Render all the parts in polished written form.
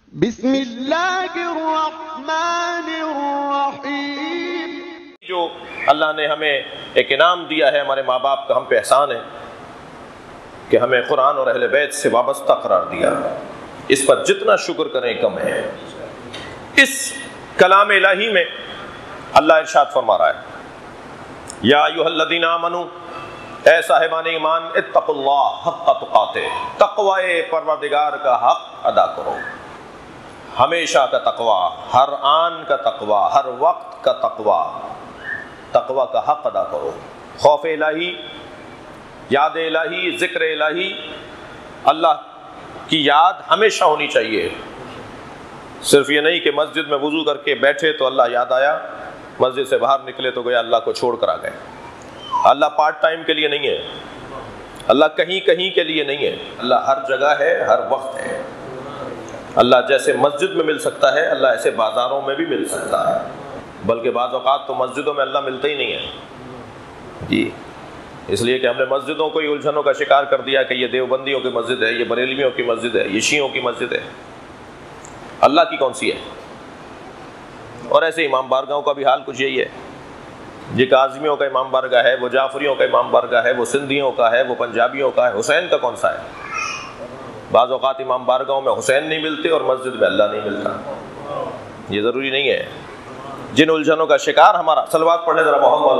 بسم اللہ الرحمن الرحیم۔ جو اللہ نے ہمیں ایک انعام دیا ہے، ہمارے ماں باپ کا ہم پہ احسان ہے کہ ہمیں قرآن اور اہل بیت سے وابستہ قرار دیا، اس پر جتنا شکر کریں کم ہے۔ اس کلام الہی میں اللہ ارشاد فرما رہا ہے، یا ایھا الذین آمنوا، اے صاحبان ایمان، اتقوا اللہ حق تقاتہ، تقوی پروردگار کا حق ادا کرو، ہمیشہ کا تقوی، ہر آن کا تقوی، ہر وقت کا تقوی، تقوی کا حق ادا کرو۔ خوف الہی، یاد الہی، ذکر الہی، اللہ کی یاد ہمیشہ ہونی چاہیے۔ صرف یہ نہیں کہ مسجد میں وضو کر کے بیٹھے تو اللہ یاد آیا، مسجد سے باہر نکلے تو گیا اللہ کو چھوڑ کر آ گئے۔ اللہ پارٹ ٹائم کے لیے نہیں ہے، اللہ کہیں کہیں کے لیے نہیں ہے، اللہ ہر جگہ ہے، ہر وقت ہے۔ اللہ جیسے مسجد میں مل سکتا ہے، اللہ ایسے بازاروں میں بھی مل سکتا ہے، بلکہ بعض اوقات تو مسجدوں میں اللہ ملتا ہی نہیں ہے جی، اس لیے کہ ہم نے مسجدوں کو ہی الجھنوں کا شکار کر دیا کہ یہ دیوبندیوں کی مسجد ہے، یہ بریلویوں کی مسجد ہے، یہ شیعوں کی مسجد ہے۔ اللہ کی کون سی ہے؟ اور ایسے امام بارگاہوں کا بھی حال کچھ یہی ہے، یہ کاظمیوں کا امام بارگاہ ہے، وہ جعفریوں کا امام بارگاہ ہے، وہ سندھیوں کا ہے، وہ پنجابیوں کا ہے، حسین کا کون سا ہے؟ بعض اوقات امام بارگاہوں میں حسین نہیں ملتے اور مسجد میں اللہ نہیں ملتا، یہ ضروری نہیں ہے۔ جن الجھنوں کا شکار ہمارا، صلوات پڑھنے ذرا محمد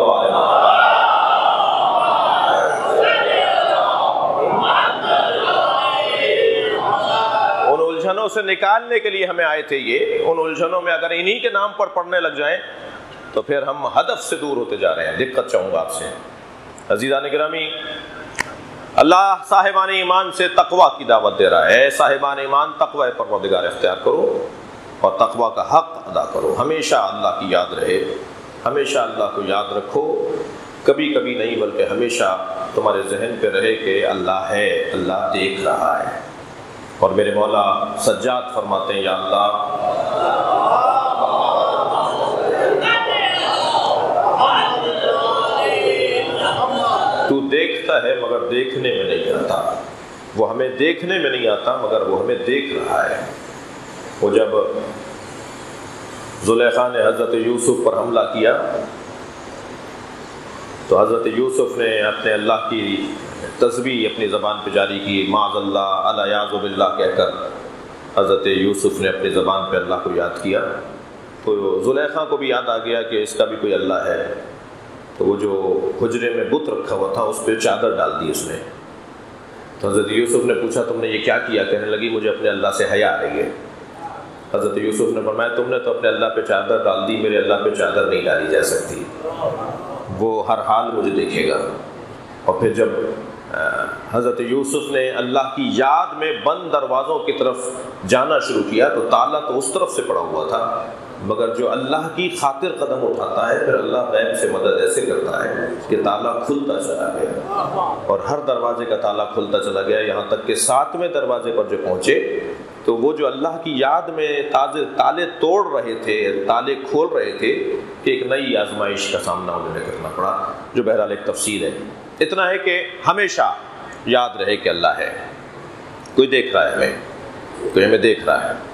ان الجھنوں سے نکالنے کے لیے ہمیں آئے تھے یہ، ان الجھنوں میں اگر انہی کے نام پر پڑھنے لگ جائیں تو پھر ہم ہدف سے دور ہوتے جا رہے ہیں۔ دقت چاہوں گا آپ سے عزیزان گرامی، اللہ صاحبان ایمان سے تقوی کی دعوت دے رہا ہے۔ اے صاحبان ایمان، تقوی پروردگار اختیار کرو اور تقوی کا حق ادا کرو، ہمیشہ اللہ کی یاد رہے، ہمیشہ اللہ کو یاد رکھو، کبھی کبھی نہیں بلکہ ہمیشہ تمہارے ذہن پہ رہے کہ اللہ ہے، اللہ دیکھ رہا ہے۔ اور میرے مولا سجاد فرماتے ہیں، یا اللہ تو دیکھتا ہے مگر دیکھنے میں نہیں آتا، وہ ہمیں دیکھنے میں نہیں آتا مگر وہ ہمیں دیکھ رہا ہے۔ وہ جب زلیخا نے حضرت یوسف پر حملہ کیا تو حضرت یوسف نے اپنے اللہ کی تسبیح اپنی زبان پہ جاری کی، معاذ اللہ، الیاذ باللہ کہہ کر حضرت یوسف نے اپنی زبان پہ اللہ کو یاد کیا، تو زلیخا کو بھی یاد آ گیا کہ اس کا بھی کوئی اللہ ہے، تو وہ جو حجرے میں بت رکھا ہوا تھا اس پہ چادر ڈال دی اس نے۔ تو حضرت یوسف نے پوچھا تم نے یہ کیا کیا؟ کہنے لگی مجھے اپنے اللہ سے حیا آ رہی ہے۔ حضرت یوسف نے فرمایا تم نے تو اپنے اللہ پہ چادر ڈال دی، میرے اللہ پہ چادر نہیں ڈالی جا سکتی، وہ ہر حال مجھے دیکھے گا۔ اور پھر جب حضرت یوسف نے اللہ کی یاد میں بند دروازوں کی طرف جانا شروع کیا تو تالا تو اس طرف سے پڑا ہوا تھا، مگر جو اللہ کی خاطر قدم اٹھاتا ہے پھر اللہ غیب سے مدد ایسے کرتا ہے کہ تالا کھلتا چلا گیا، اور ہر دروازے کا تالا کھلتا چلا گیا، یہاں تک کہ 7ویں دروازے پر جو پہنچے تو وہ جو اللہ کی یاد میں تالے توڑ رہے تھے، تالے کھول رہے تھے، کہ ایک نئی آزمائش کا سامنا انہیں کرنا پڑا، جو بہرحال ایک تفصیل ہے۔ اتنا ہے کہ ہمیشہ یاد رہے کہ اللہ ہے، کوئی دیکھ رہا ہے ہمیں، کوئی ہمیں دیکھ رہا ہے۔